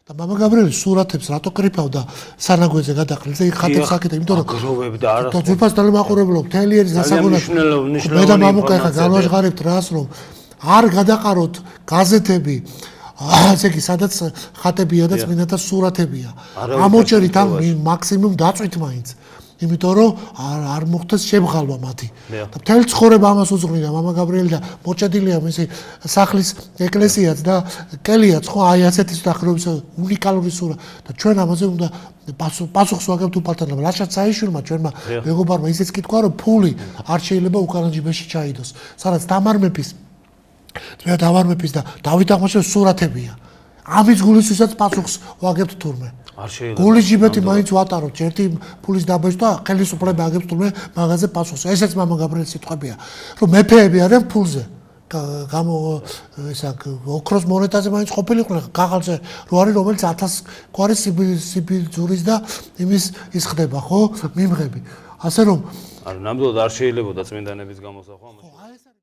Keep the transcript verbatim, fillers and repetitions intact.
და მამა გაბრიელი სურათებს რატო კრიფავდა სანაგვეზე გადაყრილ და ხატებს აკეთა, იმიტომ რომ აგროვებდა არა. და ძვირფასდალი მაყურებლობ, მთელი ერის დასაგონად. მე და მამუკა ხა განვაჟღარებთ რას რომ არ გადაყაროთ გაზეთები, ასე კი სადაც ხატებია და წმინდათა სურათებია. ამოჭერით ამ მაქსიმუმ დაწვით მაინც. იმიტომ რომ არ არ მოხდეს შემღალვა მათი. და მთელი ცხოვრება ამას უძღვნიდა მამა გაბრიელი და მოჭედილია მისი სახლის ეკლესიაც და კელიაც ხო აი ასეთი სახეობის უნიკალური სურა და ჩვენ ამაზე უნდა პასუხს ვაგებთ უფალთან. რაშაც საიშვილმა ჩვენმა მეგობარმა ისიც კითხვა რომ ფული არ შეიძლება უკანაჯიბეში ჩაიდოს. სადაც თამარ მეფის მე თამარ მეფის და დავით აღმაშენებლის სურათებია. ამის გულისთვისაც პასუხს ვაგებთ თურმე. გულის ჯიბეთი მაინც ვატაროთ ერთი ფულის დაბეჭ და ხელისუფლება აგებს თურმე მაგაზე პასუხს. ესეც მამა გაბრიელის სიტყვებია, რომ მეფეები არიან ფულზე. გამო ესა ოქროს მონეტაზე მაინც ყოფილიყვნენ გაღალზე რო არის რომელიც ათას გვარი სიბიძურის და იმის ის ხდება ხო მიმღები. ასე რომ არა ნამდვილად არ შეიძლებოდა წმინდანების გამოსახვა.